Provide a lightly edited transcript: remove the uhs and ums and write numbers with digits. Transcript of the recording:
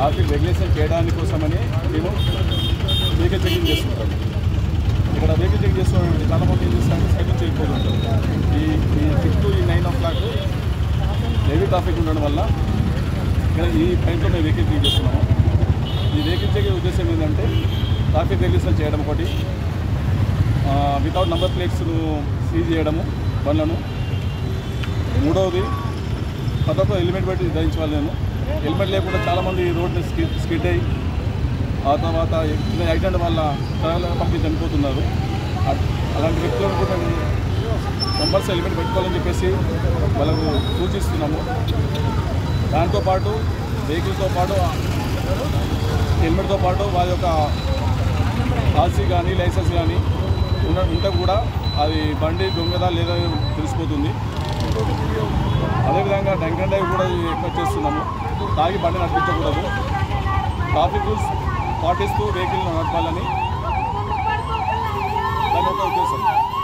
Traffic regulation చేయడానికి కోసమని మేము వెహికల్ చెకింగ్ చేస్తుంటాం. ఇక్కడ వెహికల్ చెక్ చేస్తున్నటువంటి చాలామంది ఏం చేస్తారంటే సైకిల్ చేయకపోతుంటారు. ఈ 6 to 9 o'clock హెవీ ట్రాఫిక్ ఉండడం వల్ల ఇక్కడ ఈ టైంలో మేము వెహికల్ చెక్ చేస్తున్నాము. ఈ వెహికల్ చెక్ ఉద్దేశం ఏంటంటే ట్రాఫిక్ రెగ్యులేషన్ చేయడం ఒకటి, వితౌట్ నంబర్ ప్లేట్స్ను సీజ్ చేయడము బండ్లను. మూడవది ప్రతి ఒక్క హెల్మెట్ పెట్టి ధరించాలి. నేను హెల్మెట్ లేకుండా చాలామంది రోడ్ని స్కిడ్ అయ్యి ఆ తర్వాత యాక్సిడెంట్ వల్ల ట్రావెలర్ చనిపోతున్నారు. అలాంటి వ్యక్తులను కూడా మేము కంపల్సరీ హెల్మెట్ పెట్టుకోవాలని చెప్పేసి వాళ్ళకు సూచిస్తున్నాము. దాంతోపాటు వెహికల్తో పాటు హెల్మెట్తో పాటు వారి యొక్క ఆర్సీ కానీ లైసెన్స్ కానీ ఉంటే కూడా అది బండి దొంగదా లేదా తెలిసిపోతుంది. అదేవిధంగా డ్రంక్ అండ్ డ్రైవ్ కూడా ఎక్కువ చేస్తున్నాము. తాగి బండి నడిపించకూడదు. ట్రాఫిక్ రూల్స్ పాటిస్తూ వెహికల్ నడపాలని దాని ఒక ఉద్దేశం.